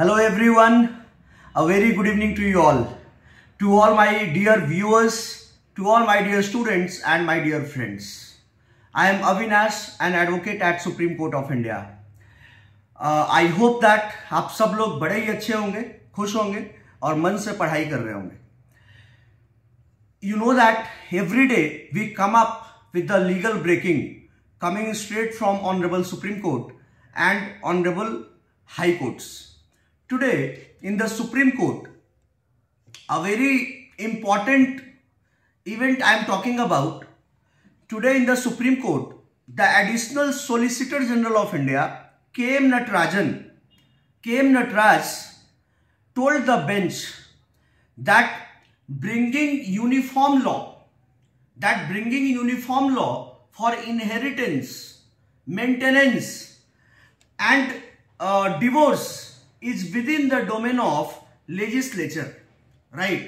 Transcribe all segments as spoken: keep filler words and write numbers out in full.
Hello everyone, a very good evening to you all. To all my dear viewers, to all my dear students and my dear friends. I am Avinash, an advocate at Supreme Court of India. Uh, I hope that आप सब लोग बड़े ही अच्छे होंगे, खुश होंगे और मन से पढ़ाई कर रहे होंगे. You know that every day we come up with the legal breaking coming straight from Honorable Supreme Court and Honorable High Courts. Today in the Supreme Court, a very important event I am talking about. Today in the Supreme Court, the Additional Solicitor General of India, K M Natarajan, K M Nataraj told the bench that bringing uniform law, that bringing uniform law for inheritance, maintenance and uh, divorce is within the domain of legislature, right?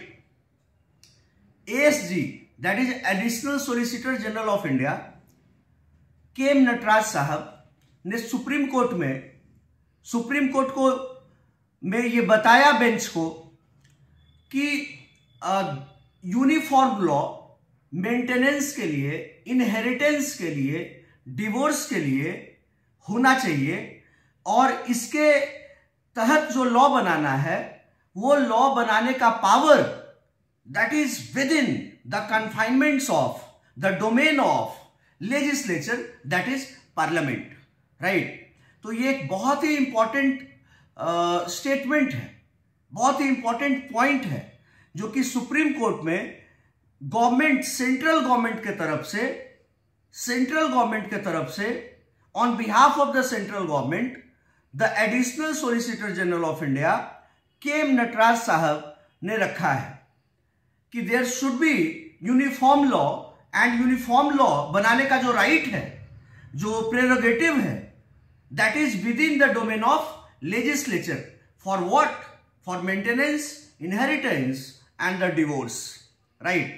A S G, that is Additional Solicitor General of India, K M Nataraj साहब ने supreme court में supreme court को में ये बताया bench को कि uniform law maintenance के लिए, इनहेरिटेंस के लिए, डिवोर्स के लिए होना चाहिए और इसके तहत जो लॉ बनाना है वो लॉ बनाने का power that is within the confinements of the domain of legislature, that is parliament, right. तो ये एक बहुत ही इंपॉर्टेंट स्टेटमेंट है, बहुत ही इंपॉर्टेंट पॉइंट है जो कि सुप्रीम कोर्ट में गवर्नमेंट, सेंट्रल गवर्नमेंट के तरफ से सेंट्रल गवर्नमेंट के तरफ से on behalf of the central government the additional solicitor general of India के एम नटराज साहब ने रखा है कि there should be uniform law and uniform law बनाने का जो राइट है, जो प्रेरोगेटिव है, that is within the domain of legislature. For what? For maintenance, inheritance and the divorce, right?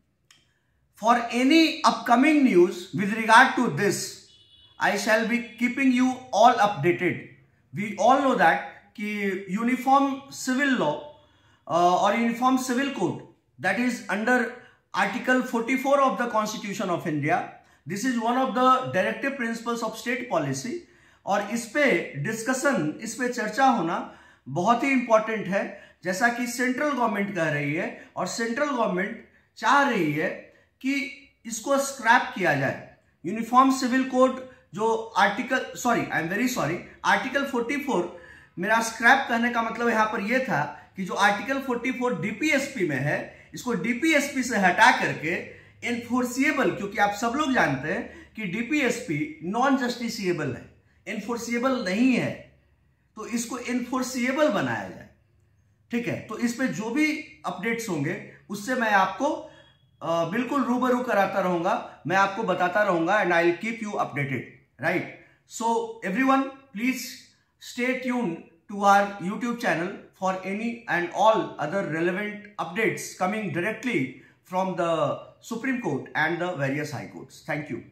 For any upcoming news with regard to this, I shall be keeping you all updated. We all know that कि uniform civil law uh, or uniform civil code, that is under article forty-four of the Constitution of India, this is one of the directive principles of state policy. और इस पे discussion, इस पे चर्चा होना बहुत ही important है, जैसा कि सेंट्रल गवर्नमेंट कह रही है और सेंट्रल गवर्नमेंट चाह रही है कि इसको स्क्रैप किया जाए. यूनिफॉर्म सिविल कोड जो article sorry I am very sorry article चौवालीस, मेरा स्क्रैप करने का मतलब यहां पर यह था कि जो आर्टिकल चौवालीस डीपीएसपी में है, इसको डीपीएसपी से हटा करके एनफोर्सिएबल, क्योंकि आप सब लोग जानते हैं कि डीपीएसपी नॉन जस्टिसिएबल है, एनफोर्सिएबल नहीं है, तो इसको एनफोर्सिएबल बनाया जाए. ठीक है, तो इस पे जो भी अपडेट्स होंगे उससे मैं आपको आ, बिल्कुल रूबरू कराता रहूंगा, मैं आपको बताता रहूंगा and I will keep you updated, right. So everyone please stay tune to our YouTube channel for any and all other relevant updates coming directly from the supreme court and the various high courts. Thank you.